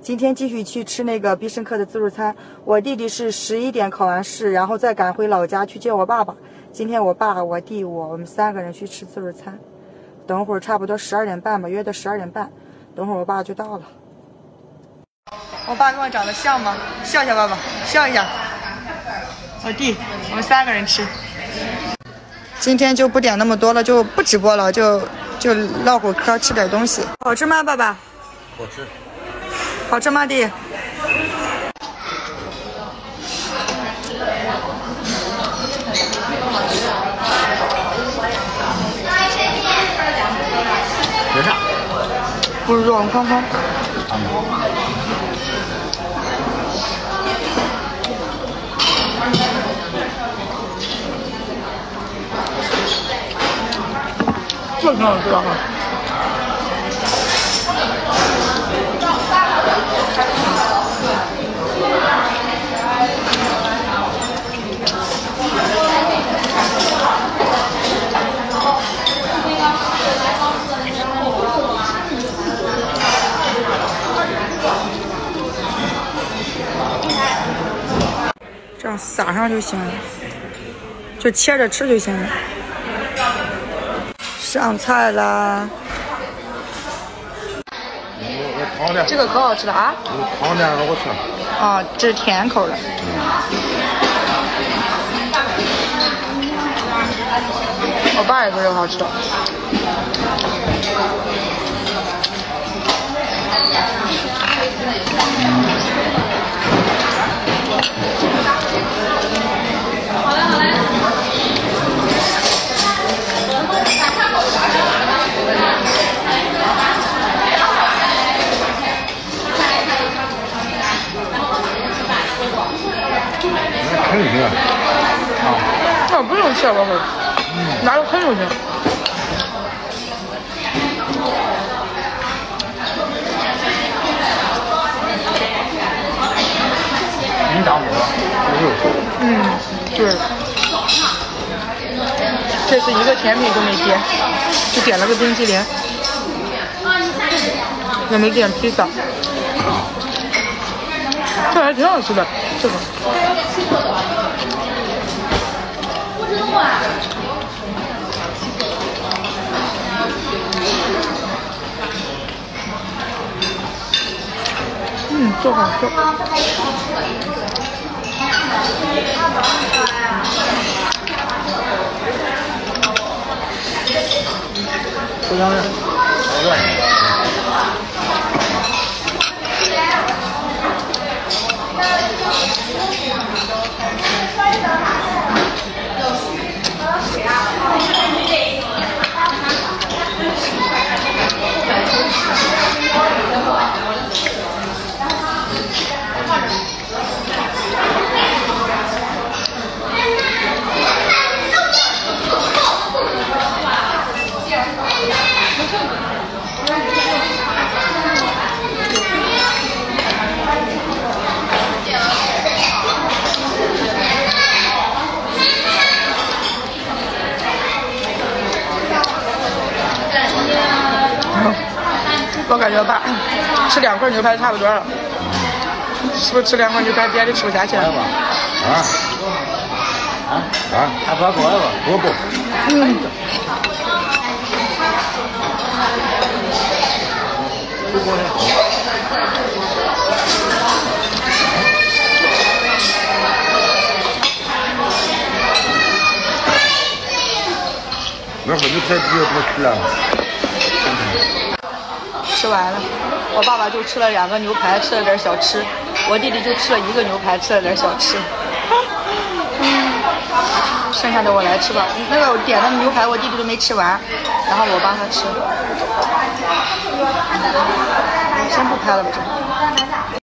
今天继续去吃那个必胜客的自助餐。我弟弟是11点考完试，然后再赶回老家去接我爸爸。今天我爸、我弟、我们3个人去吃自助餐。等会儿差不多12点半吧，约的12点半。等会儿我爸就到了。我爸跟我长得像吗？笑一下，爸爸，笑一下。我弟，我们3个人吃。今天就不点那么多了，就不直播了，就唠会嗑，吃点东西。好吃吗，爸爸？ 好吃。 好吃吗，弟？ 没啥。 不是肉，你看看。这挺好吃的哈。这样撒上就行了，就切着吃就行了。上菜啦！这个可好吃了啊！ 汤点了我吃。 啊，这是甜口的。我爸也说这个好吃。 啃就行啊！ 那不用切，我会拿着啃就行。 你打火了？ 对。这次一个甜品都没点，就点了个冰淇淋，也没点披萨。这还挺好吃的，这个。这好吃。 不想吃，好热。我感觉吧，吃2块牛排差不多了，是不是吃2块牛排别的吃不下去了？ 还不过来吧？不。那会你才直接不吃了。 吃完了，我爸爸就吃了2个牛排，吃了点小吃；我弟弟就吃了1个牛排，吃了点小吃。剩下的我来吃吧。那个我点的牛排我弟弟都没吃完，然后我帮他吃。先不拍了吧，这。